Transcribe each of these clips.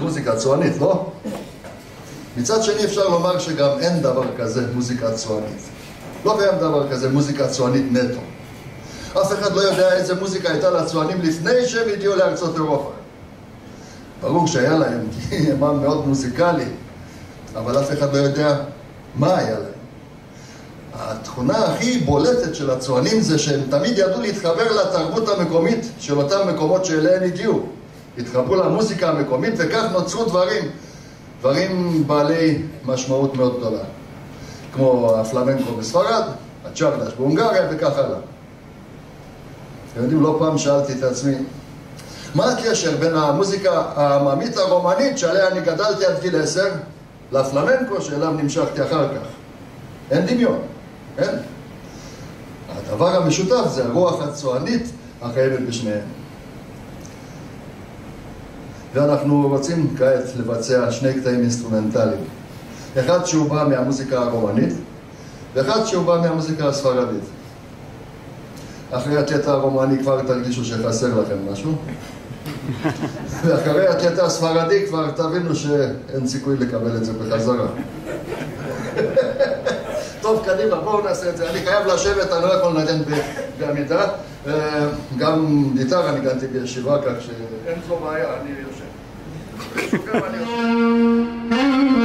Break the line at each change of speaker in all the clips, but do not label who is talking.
של מוזיקה צוענית, לא? מצד שני אפשר לומר שגם אין דבר כזה מוזיקה צוענית. לא קיים דבר כזה מוזיקה צוענית נטו. אף אחד לא יודע איזה מוזיקה הייתה לצוענים לפני שהם הגיעו לארצות אירופה. ברור שהיה להם, כי הם עם מאוד מוזיקלי, אבל אף אחד לא יודע מה היה להם. התכונה הכי בולטת של הצוענים זה שהם תמיד ידעו להתחבר לתרבות המקומית של אותם מקומות שאליהם הגיעו. התחברו למוזיקה המקומית וכך נוצרו דברים בעלי משמעות מאוד גדולה. כמו הפלמנקו בספרד, הצ'רדש בהונגריה וכך הלאה. אתם יודעים, לא פעם שאלתי את עצמי, מה הקשר בין המוזיקה העממית הרומנית שעליה אני גדלתי עד גיל 10 לפלמנקו שאליו נמשכתי אחר כך? אין דמיון, אין. הדבר המשותף זה הרוח הצוענית הקיימת בשניהם. ואנחנו רוצים כעת לבצע שני קטעים אינסטרומנטליים. אחד שהוא בא מהמוזיקה הרומנית, ואחד שהוא בא מהמוזיקה הספרדית. אחרי הקטע הרומני כבר תרגישו שחסר לכם משהו. ואחרי הקטע הספרדי כבר תבינו שאין סיכוי לקבל את זה בחזרה. טוב, קדימה, בואו נעשה את זה. אני חייב לשבת, אני לא יכול לנגן בעמידה. גם גיטרה אני ניגנתי בישיבה, כך שאין זו בעיה, אני יושב. שוקר, אני יושב.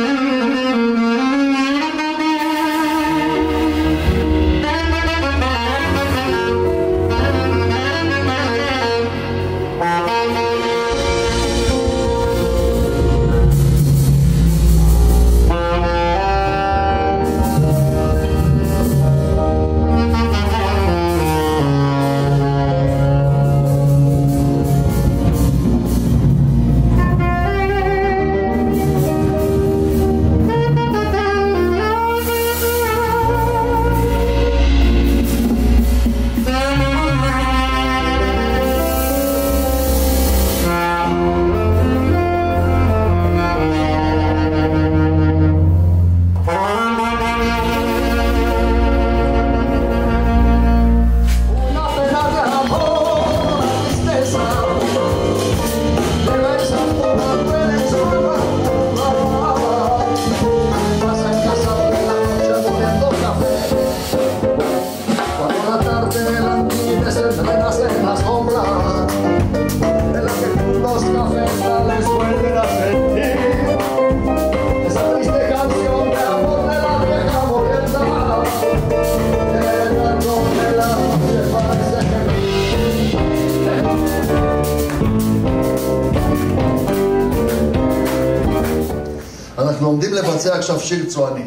אנחנו עומדים לבצע עכשיו שיר צועני.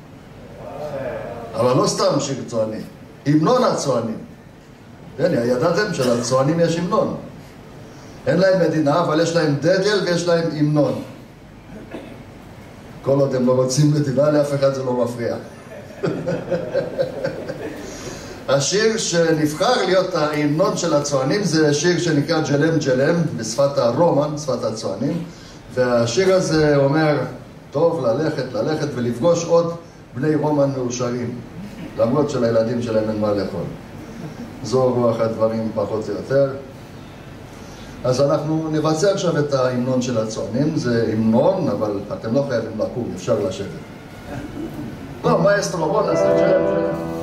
אבל לא סתם שיר צועני, המנון הצוענים. ידעתם שלצוענים יש המנון. אין להם מדינה, אבל יש להם דגל ויש להם המנון. כל עוד הם לא רוצים מדינה, לאף אחד זה לא מפריע. השיר שנבחר להיות ההמנון של הצוענים זה שיר שנקרא ג'לם ג'לם, בשפת הרומן, שפת הצוענים. והשיר הזה אומר, טוב ללכת ולפגוש עוד בני רומן מאושרים, למרות שלילדים שלהם אין מה לאכול. זו רוח הדברים פחות או יותר. אז אנחנו נבצע עכשיו את ההמנון של הצוענים. זה המנון, אבל אתם לא חייבים לקום, אפשר לשבת. לא, מאסטרו, בוא נעשה ג'לם ג'לם.